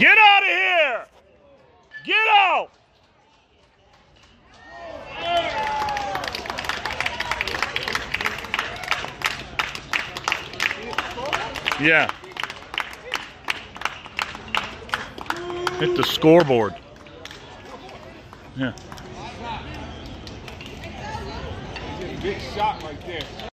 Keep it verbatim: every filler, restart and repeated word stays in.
Get out of here! Get out! Yeah. Hit the scoreboard. Yeah. Big shot right there.